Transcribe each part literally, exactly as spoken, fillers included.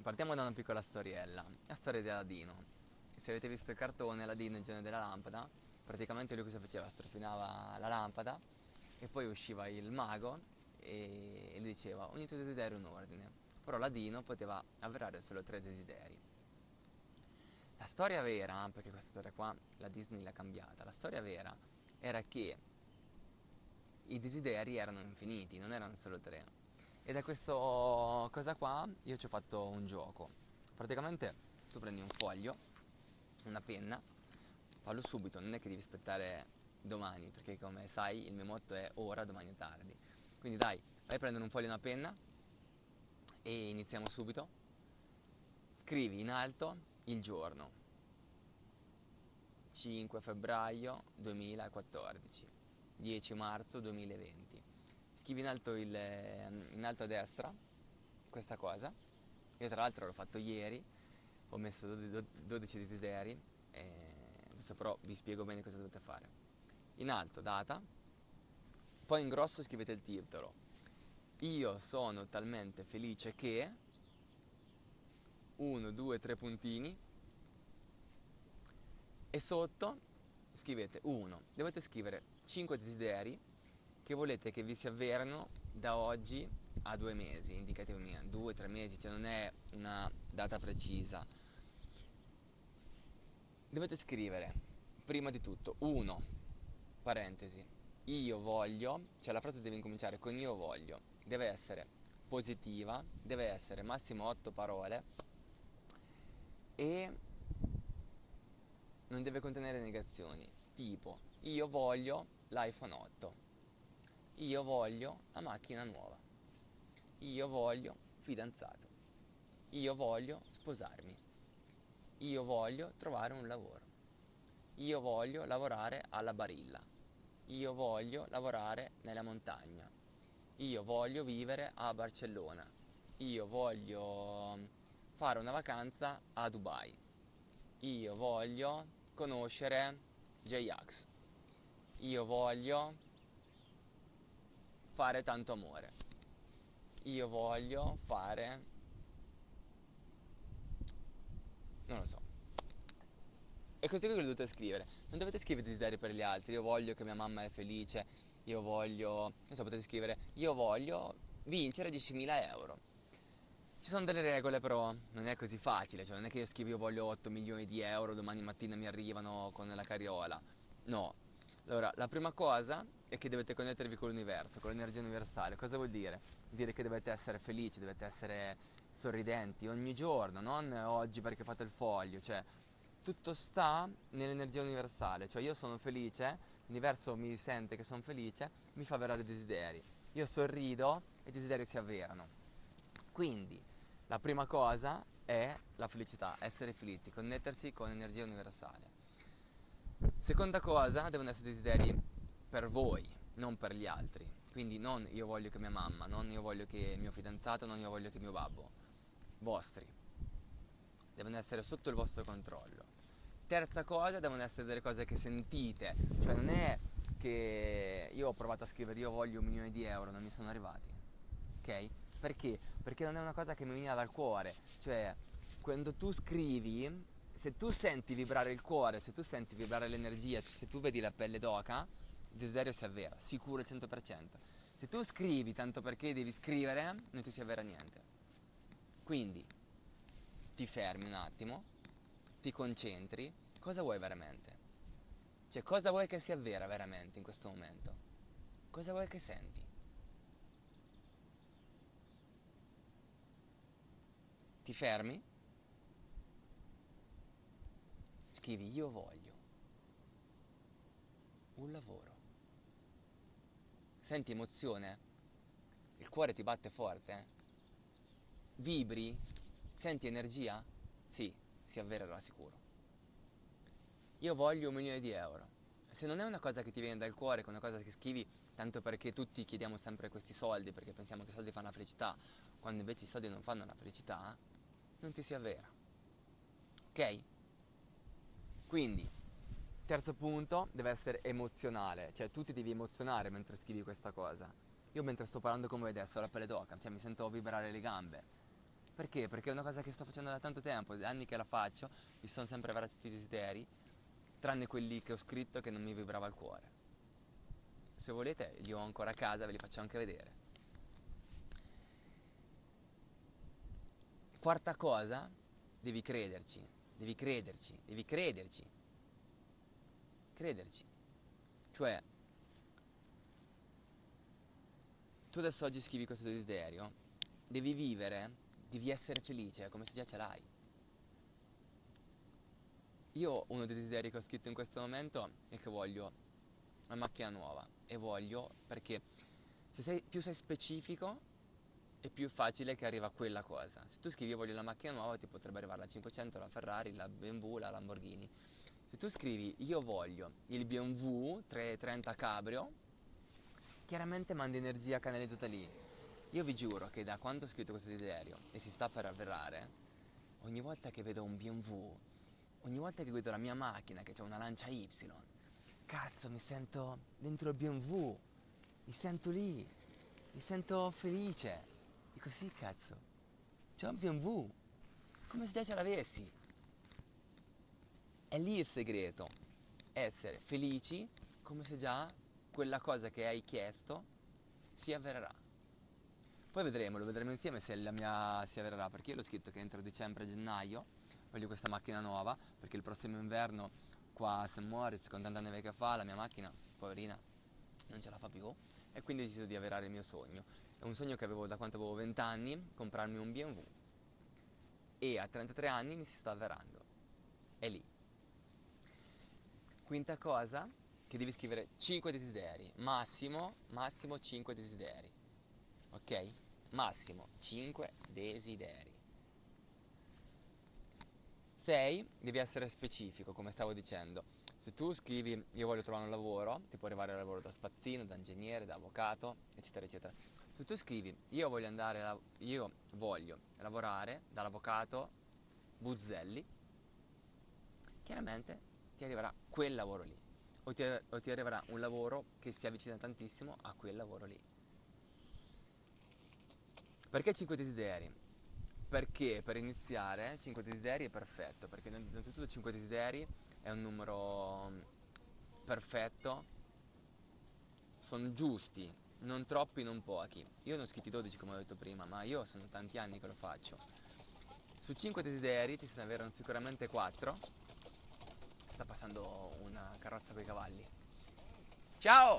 Partiamo da una piccola storiella, la storia di Aladino. Se avete visto il cartone, Aladino, il genio della lampada, praticamente lui cosa faceva? Strofinava la lampada e poi usciva il mago e gli diceva ogni tuo desiderio è un ordine. Però Aladino poteva avverare solo tre desideri. La storia vera, perché questa storia qua la Disney l'ha cambiata, la storia vera era che i desideri erano infiniti, non erano solo tre. E da questa cosa qua io ci ho fatto un gioco. Praticamente tu prendi un foglio, una penna, fallo subito, non è che devi aspettare domani, perché come sai il mio motto è ora, domani è tardi. Quindi dai, vai a prendere un foglio e una penna e iniziamo subito. Scrivi in alto il giorno, cinque febbraio duemilaquattordici, dieci marzo duemilaventi. Scrivi in alto, il, in alto a destra questa cosa. Io tra l'altro l'ho fatto ieri, ho messo dodici desideri, e adesso però vi spiego bene cosa dovete fare. In alto data, poi in grosso scrivete il titolo. Io sono talmente felice che uno, due, tre puntini, e sotto scrivete uno. Dovete scrivere cinque desideri che volete che vi si avverano da oggi a due mesi, indicativamente due tre mesi, cioè non è una data precisa. Dovete scrivere prima di tutto uno, parentesi, io voglio, cioè la frase deve incominciare con io voglio, deve essere positiva, deve essere massimo otto parole e non deve contenere negazioni, tipo io voglio l'iPhone otto, io voglio la macchina nuova, io voglio fidanzato, io voglio sposarmi, io voglio trovare un lavoro, io voglio lavorare alla Barilla, io voglio lavorare nella montagna, io voglio vivere a Barcellona, io voglio fare una vacanza a Dubai, io voglio conoscere J-Ax, io voglio fare tanto amore, io voglio fare, non lo so. E questo qui lo dovete scrivere. Non dovete scrivere desideri per gli altri. Io voglio che mia mamma è felice. Io voglio, non so, potete scrivere io voglio vincere diecimila euro. Ci sono delle regole però, non è così facile. Cioè non è che io scrivo io voglio otto milioni di euro, domani mattina mi arrivano con la carriola. No. Allora, la prima cosa è che dovete connettervi con l'universo, con l'energia universale. Cosa vuol dire? Vuol dire che dovete essere felici, dovete essere sorridenti ogni giorno, non oggi perché fate il foglio, cioè tutto sta nell'energia universale, cioè io sono felice, l'universo mi sente che sono felice, mi fa avverare desideri. Io sorrido e i desideri si avverano. Quindi la prima cosa è la felicità, essere felici, connettersi con l'energia universale. Seconda cosa, devono essere desideri per voi, non per gli altri. Quindi non io voglio che mia mamma, non io voglio che il mio fidanzato, non io voglio che mio babbo. Vostri. Devono essere sotto il vostro controllo. Terza cosa, devono essere delle cose che sentite. Cioè non è che io ho provato a scrivere io voglio un milione di euro, non mi sono arrivati. Ok? Perché? Perché non è una cosa che mi veniva dal cuore. Cioè, quando tu scrivi, se tu senti vibrare il cuore, se tu senti vibrare l'energia, se tu vedi la pelle d'oca, il desiderio si avvera, sicuro al cento per cento. Se tu scrivi tanto perché devi scrivere, non ti si avvera niente. Quindi, ti fermi un attimo, ti concentri, cosa vuoi veramente? Cioè, cosa vuoi che si avvera veramente in questo momento? Cosa vuoi che senti? Ti fermi? Scrivi io voglio un lavoro. Senti emozione? Il cuore ti batte forte? Vibri? Senti energia? Sì, si avvererà sicuro. Io voglio un milione di euro. Se non è una cosa che ti viene dal cuore, che è una cosa che scrivi tanto perché tutti chiediamo sempre questi soldi, perché pensiamo che i soldi fanno la felicità, quando invece i soldi non fanno la felicità, non ti si avvera. Ok? Quindi, terzo punto, deve essere emozionale, cioè tu ti devi emozionare mentre scrivi questa cosa. Io mentre sto parlando con voi adesso ho la pelle d'oca, cioè mi sento vibrare le gambe. Perché? Perché è una cosa che sto facendo da tanto tempo, da anni che la faccio, mi sono sempre avverati tutti i desideri, tranne quelli che ho scritto che non mi vibrava il cuore. Se volete li ho ancora a casa, ve li faccio anche vedere. Quarta cosa, devi crederci, devi crederci, devi crederci, crederci. Cioè, tu adesso oggi scrivi questo desiderio, devi vivere, devi essere felice, come se già ce l'hai. Io uno dei desideri che ho scritto in questo momento è che voglio una macchina nuova, e voglio perché se sei, più sei specifico è più facile che arriva quella cosa. Se tu scrivi io voglio la macchina nuova, ti potrebbe arrivare la cinquecento, la Ferrari, la B M W, la Lamborghini. Se tu scrivi io voglio il B M W trecentotrenta Cabrio, chiaramente mandi energia canalizzata lì. Io vi giuro che da quando ho scritto questo desiderio e si sta per avverare, ogni volta che vedo un B M W, ogni volta che guido la mia macchina che c'è una Lancia Y, cazzo, mi sento dentro il B M W, mi sento lì, mi sento felice. Dico sì, cazzo, c'è un B M W, come se già ce l'avessi. È lì il segreto, essere felici come se già quella cosa che hai chiesto si avvererà. Poi vedremo, lo vedremo insieme se la mia si avvererà, perché io l'ho scritto che entro dicembre e gennaio voglio questa macchina nuova, perché il prossimo inverno qua a Saint Moritz, con tanta neve che fa, la mia macchina, poverina, non ce la fa più, e quindi ho deciso di avverare il mio sogno. È un sogno che avevo da quando avevo venti anni, comprarmi un B M W, e a trentatré anni mi si sta avverando. È lì. Quinta cosa, che devi scrivere cinque desideri, massimo, massimo cinque desideri, ok? Massimo cinque desideri. sei. Devi essere specifico, come stavo dicendo. Se tu scrivi io voglio trovare un lavoro, ti può arrivare il lavoro da spazzino, da ingegnere, da avvocato, eccetera, eccetera. Se tu scrivi io voglio andare, a, io voglio lavorare dall'avvocato Buzzelli, chiaramente ti arriverà quel lavoro lì. O ti, o ti arriverà un lavoro che si avvicina tantissimo a quel lavoro lì. Perché cinque desideri? Perché per iniziare cinque desideri è perfetto, perché innanzitutto cinque desideri è un numero perfetto, sono giusti, non troppi, non pochi. Io ne ho scritti dodici come ho detto prima, ma io sono tanti anni che lo faccio. Su cinque desideri ti se ne avverano sicuramente quattro. Sta passando una carrozza con i cavalli. Ciao!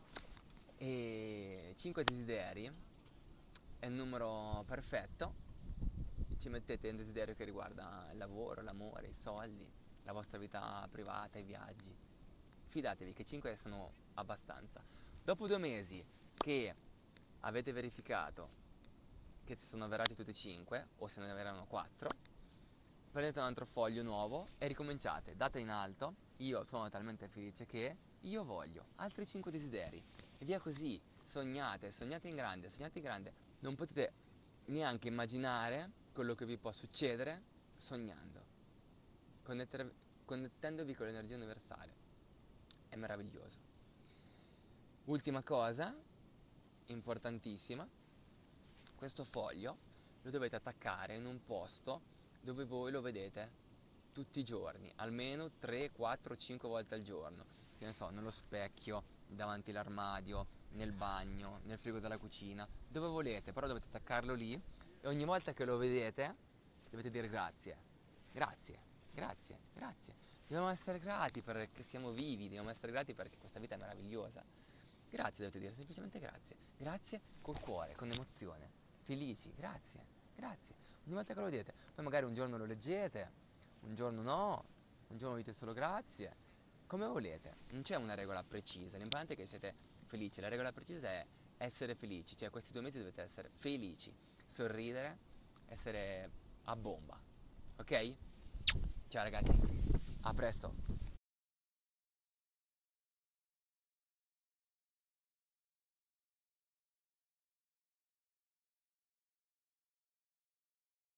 E cinque desideri è il numero perfetto. Ci mettete un desiderio che riguarda il lavoro, l'amore, i soldi, la vostra vita privata, i viaggi. Fidatevi che cinque sono abbastanza. Dopo due mesi che avete verificato che si sono avverati tutti e cinque, o se ne avverano quattro, prendete un altro foglio nuovo e ricominciate. Data in alto, io sono talmente felice che io voglio altri cinque desideri. E via così. Sognate, sognate in grande, sognate in grande. Non potete neanche immaginare quello che vi può succedere sognando, Connettere, connettendovi con l'energia universale. È meraviglioso. Ultima cosa, importantissima, questo foglio lo dovete attaccare in un posto dove voi lo vedete tutti i giorni, almeno tre, quattro, cinque volte al giorno. Che ne so, nello specchio, davanti all'armadio, nel bagno, nel frigo della cucina, dove volete, però dovete attaccarlo lì e ogni volta che lo vedete dovete dire grazie, grazie, grazie, grazie. Dobbiamo essere grati perché siamo vivi, dobbiamo essere grati perché questa vita è meravigliosa. Grazie dovete dire, semplicemente grazie. Grazie col cuore, con emozione. Felici, grazie, grazie. Ogni volta che lo vedete, poi magari un giorno lo leggete, un giorno no, un giorno dite solo grazie. Come volete, non c'è una regola precisa, l'importante è che siete felici. La regola precisa è essere felici, cioè questi due mesi dovete essere felici, sorridere, essere a bomba, ok? Ciao ragazzi, a presto.